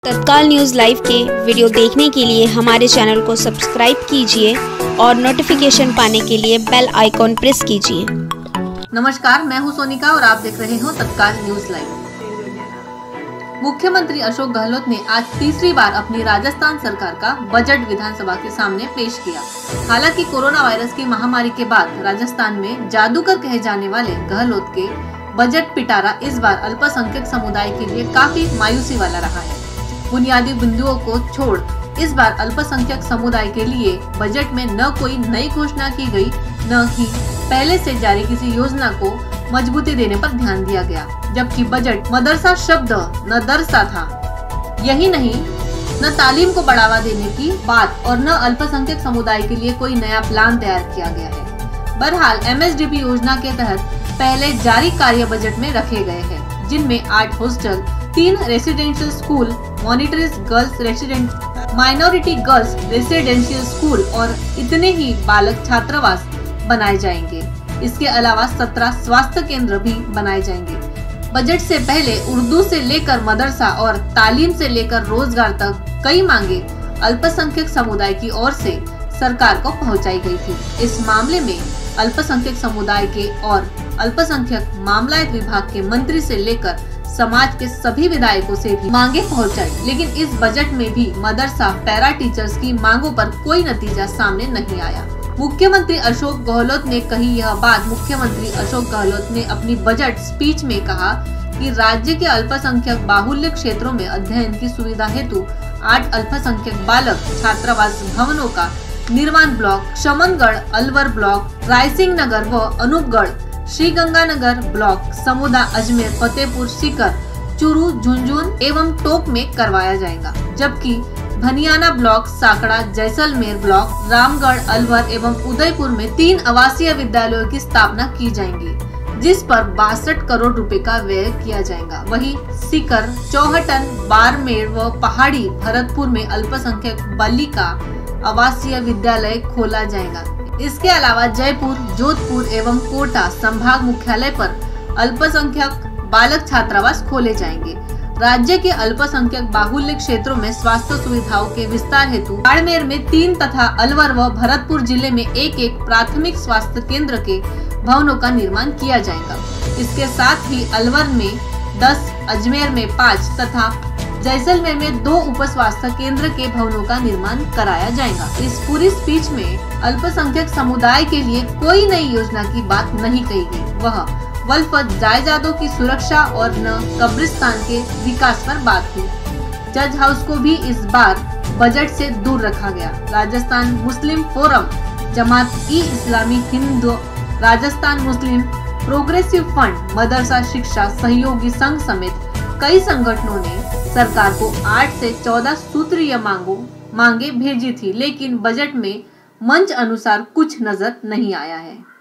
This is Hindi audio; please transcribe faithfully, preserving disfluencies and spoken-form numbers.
तत्काल न्यूज़ लाइव के वीडियो देखने के लिए हमारे चैनल को सब्सक्राइब कीजिए और नोटिफिकेशन पाने के लिए बेल आइकॉन प्रेस कीजिए। नमस्कार, मैं हूं सोनिका और आप देख रहे हो तत्काल न्यूज़ लाइव। मुख्यमंत्री अशोक गहलोत ने आज तीसरी बार अपनी राजस्थान सरकार का बजट विधानसभा के सामने पेश किया। हालांकि कोरोना वायरस की महामारी के बाद राजस्थान में जादूगर कहे जाने वाले गहलोत के बजट पिटारा इस बार अल्पसंख्यक समुदाय के लिए काफी मायूसी वाला रहा है। बुनियादी बिंदुओं को छोड़ इस बार अल्पसंख्यक समुदाय के लिए बजट में न कोई नई घोषणा की गई, न ही पहले से जारी किसी योजना को मजबूती देने पर ध्यान दिया गया। जबकि बजट मदरसा शब्द न दरसा था। यही नहीं, न तालीम को बढ़ावा देने की बात और न अल्पसंख्यक समुदाय के लिए कोई नया प्लान तैयार किया गया है। बहरहाल एम एस डी पी योजना के तहत पहले जारी कार्य बजट में रखे गए हैं, जिनमें आठ हॉस्टल, तीन रेसिडेंशियल स्कूल, मॉनिटरीज girls resident minority girls residential school और इतने ही बालक छात्रावास बनाए जाएंगे। इसके अलावा सत्रह स्वास्थ्य केंद्र भी बनाए जाएंगे। बजट से पहले उर्दू से लेकर मदरसा और तालीम से लेकर रोजगार तक कई मांगे अल्पसंख्यक समुदाय की ओर से सरकार को पहुंचाई गई थी। इस मामले में अल्पसंख्यक समुदाय के और अल्पसंख्यक मामलात विभाग के मंत्री से लेकर समाज के सभी विधायकों से भी मांगे पहुंचाई, लेकिन इस बजट में भी मदरसा पैरा टीचर्स की मांगों पर कोई नतीजा सामने नहीं आया। मुख्यमंत्री अशोक गहलोत ने कही यह बात। मुख्यमंत्री अशोक गहलोत ने अपनी बजट स्पीच में कहा कि राज्य के अल्पसंख्यक बाहुल्य क्षेत्रों में अध्ययन की सुविधा हेतु आठ अल्पसंख्यक बालक छात्रावास भवनों का निर्माण block Shamangarh, Alwar block, Raisinghnagar व अनूपगढ़, श्रीगंगानगर ब्लॉक, समुदा, अजमेर, फतेहपुर सीकर, चूरू, झुंझुनू एवं टोक में करवाया जाएगा। जबकि भनियाना ब्लॉक, साकड़ा, जैसलमेर ब्लॉक, रामगढ़, अलवर एवं उदयपुर में तीन आवासीय विद्यालयों की स्थापना की जाएंगी, जिस पर बासठ करोड़ रुपए का व्यय किया जाएगा। वहीं सीकर, चौहटन, बाड़मेर व पहाड़ी भरतपुर में अल्पसंख्यक बालिका आवासीय विद्यालय खोला जाएगा। इसके अलावा जयपुर, जोधपुर एवं कोटा संभाग मुख्यालय पर अल्पसंख्यक बालक छात्रावास खोले जाएंगे। राज्य के अल्पसंख्यक बाहुल्य क्षेत्रों में स्वास्थ्य सुविधाओं के विस्तार हेतु बाड़मेर में तीन तथा अलवर व भरतपुर जिले में एक एक प्राथमिक स्वास्थ्य केंद्र के भवनों का निर्माण किया जाएगा। इसके साथ ही अलवर में दस, अजमेर में पाँच तथा जैसलमेर में दो उप स्वास्थ्य केंद्र के भवनों का निर्माण कराया जाएगा। इस पूरी स्पीच में अल्पसंख्यक समुदाय के लिए कोई नई योजना की बात नहीं कही गई। वह वल्फ जायदादों की सुरक्षा और न कब्रिस्तान के विकास पर बात हुई। जज हाउस को भी इस बार बजट से दूर रखा गया। Rajasthan Muslim forum, Jamaat e Islami Hind, Rajasthan Muslim progressive fund, मदरसा शिक्षा सहयोगी संघ समेत कई संगठनों ने सरकार को आठ से चौदह सूत्रीय मांगों मांगे भेजी थी, लेकिन बजट में मंच अनुसार कुछ नजर नहीं आया है।